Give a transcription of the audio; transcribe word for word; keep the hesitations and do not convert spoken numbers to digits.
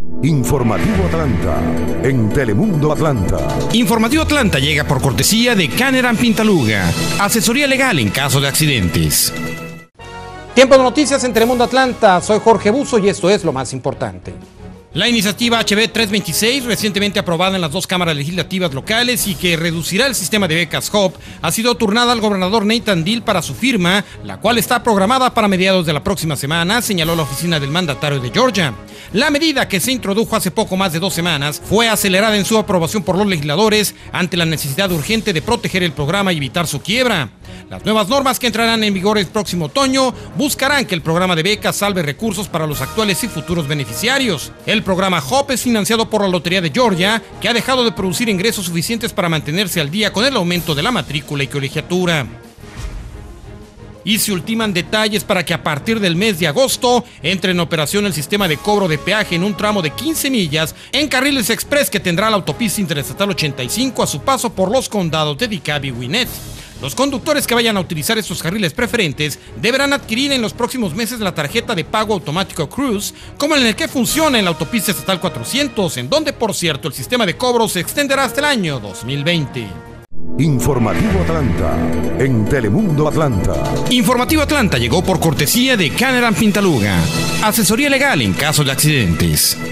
Informativo Atlanta, en Telemundo Atlanta. Informativo Atlanta llega por cortesía de Caneran Pintaluga, asesoría legal en caso de accidentes. Tiempo de noticias en Telemundo Atlanta, soy Jorge Buzo y esto es lo más importante. La iniciativa H B trescientos veintiséis, recientemente aprobada en las dos cámaras legislativas locales y que reducirá el sistema de becas H O P, ha sido turnada al gobernador Nathan Deal para su firma, la cual está programada para mediados de la próxima semana, señaló la oficina del mandatario de Georgia. La medida, que se introdujo hace poco más de dos semanas, fue acelerada en su aprobación por los legisladores ante la necesidad urgente de proteger el programa y evitar su quiebra. Las nuevas normas, que entrarán en vigor el próximo otoño, buscarán que el programa de becas salve recursos para los actuales y futuros beneficiarios. El programa H O P es financiado por la Lotería de Georgia, que ha dejado de producir ingresos suficientes para mantenerse al día con el aumento de la matrícula y colegiatura. Y se ultiman detalles para que a partir del mes de agosto entre en operación el sistema de cobro de peaje en un tramo de quince millas en carriles express que tendrá la autopista interestatal ochenta y cinco a su paso por los condados de DeKalb y Gwinnett. Los conductores que vayan a utilizar estos carriles preferentes deberán adquirir en los próximos meses la tarjeta de pago automático Cruise, como en el que funciona en la autopista estatal cuatrocientos, en donde, por cierto, el sistema de cobro se extenderá hasta el año dos mil veinte. Informativo Atlanta, en Telemundo Atlanta. Informativo Atlanta llegó por cortesía de Caneran Pintaluga, asesoría legal en caso de accidentes.